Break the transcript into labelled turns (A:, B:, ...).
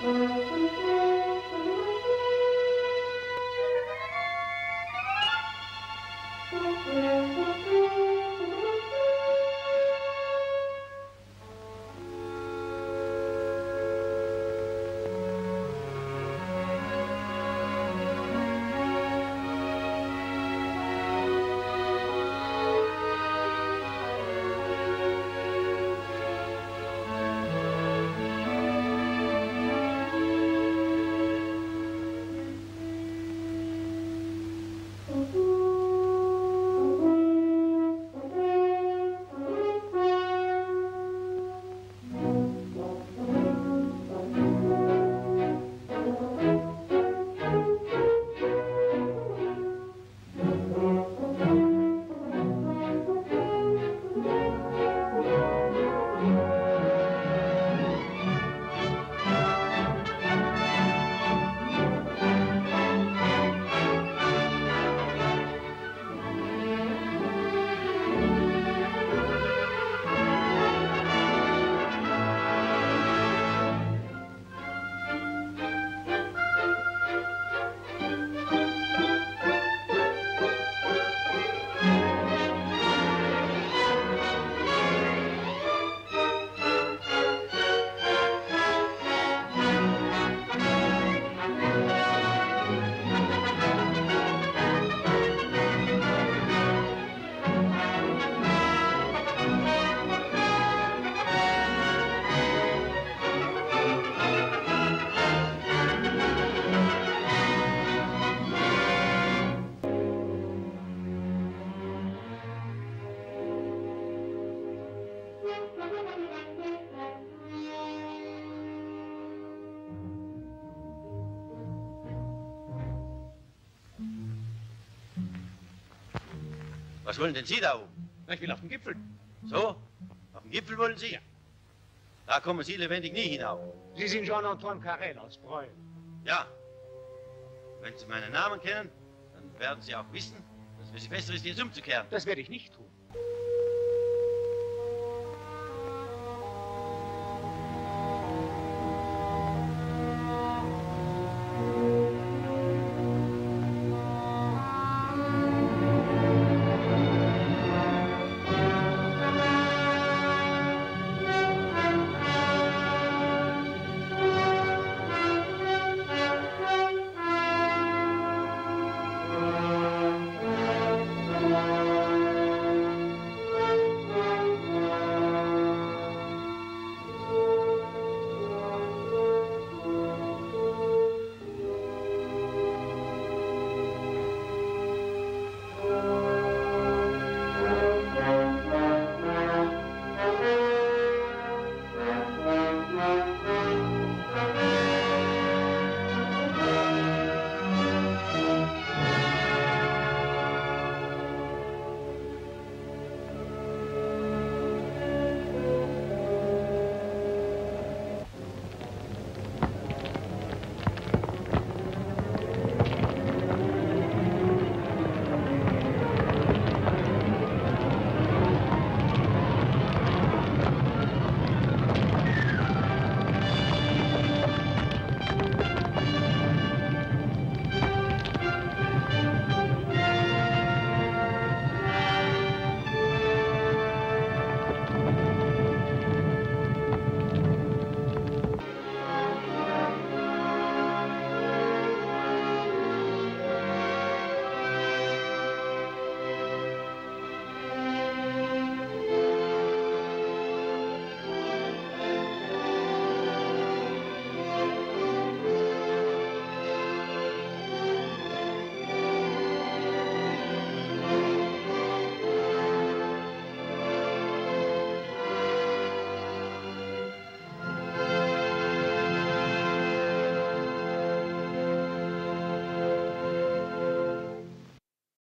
A: Was wollen denn Sie da oben?
B: Ich will auf den Gipfel.
A: So? Auf den Gipfel wollen Sie?
B: Ja.
A: Da kommen Sie lebendig nie hinauf.
B: Sie sind Jean-Antoine Carrel aus Breuil.
A: Ja. Wenn Sie meinen Namen kennen, dann werden Sie auch wissen, dass es für Sie besser ist, jetzt umzukehren.
B: Das werde ich nicht tun.